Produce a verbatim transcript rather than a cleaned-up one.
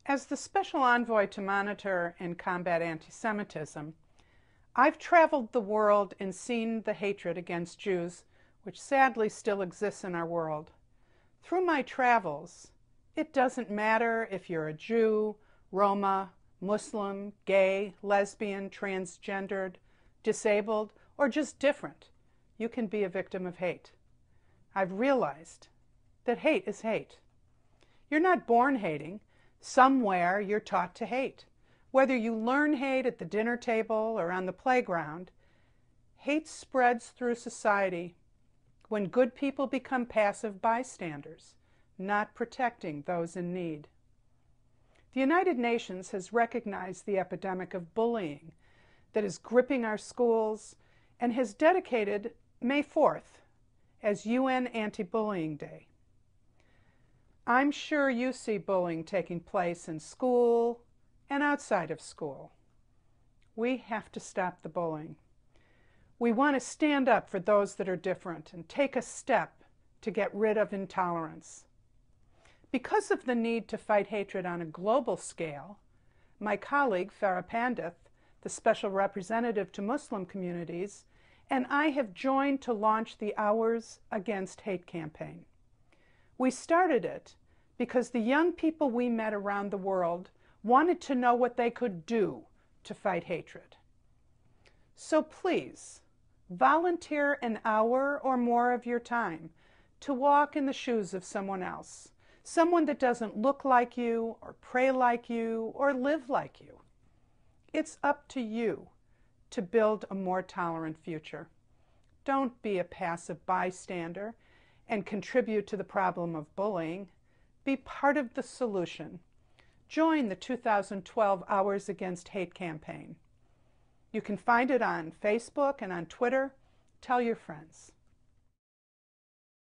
As the special envoy to monitor and combat anti-Semitism, I've traveled the world and seen the hatred against Jews, which sadly still exists in our world. Through my travels, it doesn't matter if you're a Jew, Roma, Muslim, gay, lesbian, transgendered, disabled, or just different. You can be a victim of hate. I've realized that hate is hate. You're not born hating. Somewhere you're taught to hate. Whether you learn hate at the dinner table or on the playground, hate spreads through society when good people become passive bystanders, not protecting those in need. The United Nations has recognized the epidemic of bullying that is gripping our schools and has dedicated May fourth as U N Anti-Bullying Day. I'm sure you see bullying taking place in school and outside of school. We have to stop the bullying. We want to stand up for those that are different and take a step to get rid of intolerance. Because of the need to fight hatred on a global scale, my colleague Farah Pandith, the special representative to Muslim communities, and I have joined to launch the Hours Against Hate campaign. We started it because the young people we met around the world wanted to know what they could do to fight hatred. So please, volunteer an hour or more of your time to walk in the shoes of someone else, someone that doesn't look like you or pray like you or live like you. It's up to you to build a more tolerant future. Don't be a passive bystander and contribute to the problem of bullying. Be part of the solution. Join the two thousand twelve Hours Against Hate campaign. You can find it on Facebook and on Twitter. Tell your friends.